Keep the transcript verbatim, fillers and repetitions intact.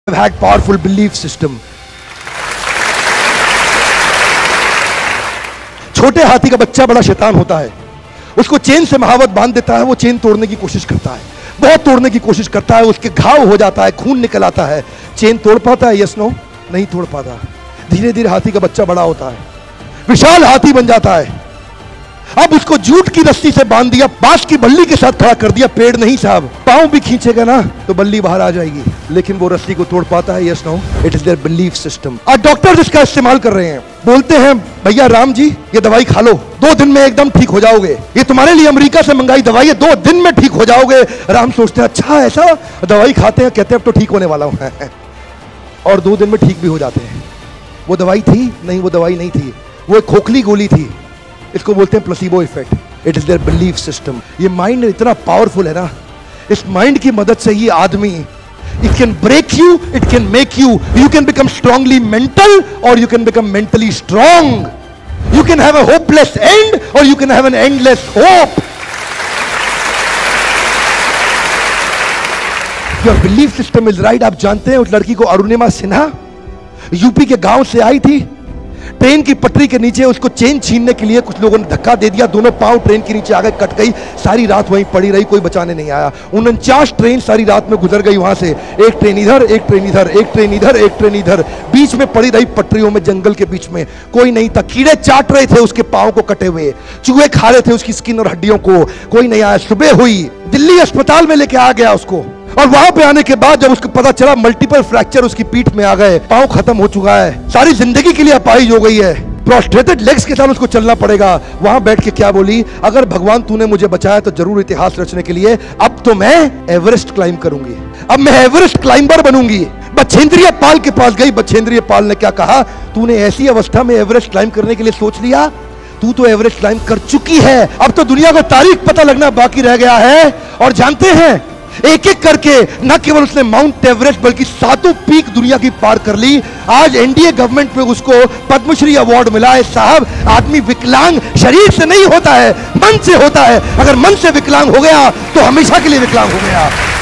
have had powerful belief system. छोटे हाथी का बच्चा बड़ा शैतान होता है, उसको चेन से महावत बांध देता है, वो चेन तोड़ने की कोशिश करता है, बहुत तोड़ने की कोशिश करता है, उसके घाव हो जाता है, खून निकल आता है। चेन तोड़ पाता है? Yes no? नहीं तोड़ पाता। धीरे धीरे हाथी का बच्चा बड़ा होता है, विशाल हाथी बन जाता है। अब उसको जूट की रस्सी से बांध दिया, बांस की बल्ली के साथ खड़ा कर दिया। पेड़ नहीं साहब, पांव भी खींचेगा ना तो बल्ली बाहर आ जाएगी, लेकिन वो रस्सी को तोड़ पाता है? Yes no? It is their belief system. और डॉक्टर इसका इस्तेमाल कर रहे हैं, बोलते हैं भैया राम जी ये दवाई खा लो, दो दिन में एकदम ठीक हो जाओगे, ये तुम्हारे लिए अमेरिका से मंगाई दवाई है, दो दिन में ठीक हो जाओगे। राम सोचते हैं अच्छा ऐसा, दवाई खाते हैं, कहते हैं अब तो ठीक होने वाला हूं और दो दिन में ठीक भी हो जाते हैं। वो दवाई थी? नहीं, वो दवाई नहीं थी, वो एक खोखली गोली थी। इसको बोलते हैं placebo effect. It is their belief system. ये माइंड इतना पावरफुल है ना, इस माइंड की मदद से ही आदमी, it can break you, it can make you, you can become strongly mental or you can become mentally strong. You can have a hopeless end or you can have an endless hope. Your belief system is right. आप जानते हैं उस लड़की को Arunima Sinha UP के गांव से आई थी, ट्रेन की पटरी के नीचे उसको चेन छीनने के लिए कुछ लोगों ने धक्का दे दिया, दोनों पांव ट्रेन के नीचे आ गए, कट गई, सारी रात वहीं पड़ी रही, कोई बचाने नहीं आया। उनचास ट्रेन सारी रात में गुजर गई वहां से, एक ट्रेन इधर, एक ट्रेन इधर, एक ट्रेन इधर, एक ट्रेन इधर, बीच में पड़ी रही पटरियों में, जंगल के बीच में, कोई नहीं था। कीड़े चाट रहे थे उसके पांव को कटे हुए, चूहे खा रहे थे उसकी स्किन और हड्डियों को, कोई नहीं आया। सुबह हुई, दिल्ली अस्पताल में लेके आ गया उसको, और वहां पे आने के बाद जब उसको पता चला मल्टीपल फ्रैक्चर उसकी पीठ में आ गए, पांव खत्म हो चुका है, सारी जिंदगी के लिए अपाहिज हो गई है, प्रोस्ट्रेटेड लेग्स के साथ उसको चलना पड़ेगा। वहां बैठ के क्या बोली? अगर भगवान तूने मुझे बचाया तो जरूर इतिहास रचने के लिए, अब तो मैं एवरेस्ट क्लाइम करूंगी, अब मैं एवरेस्ट क्लाइंबर बनूंगी। बछेंद्रिय पाल के पास गई, बछेंद्रिय पाल ने क्या कहा? तूने ऐसी अवस्था में एवरेस्ट क्लाइम करने के लिए सोच लिया, तू तो एवरेस्ट क्लाइम कर चुकी है, अब तो दुनिया को तारीख पता लगना बाकी रह गया है। और जानते हैं एक एक करके न केवल उसने माउंट एवरेस्ट बल्कि सातों पीक दुनिया की पार कर ली। आज एनडीए गवर्नमेंट में उसको पद्मश्री अवार्ड मिला है। साहब, आदमी विकलांग शरीर से नहीं होता है, मन से होता है। अगर मन से विकलांग हो गया तो हमेशा के लिए विकलांग हो गया।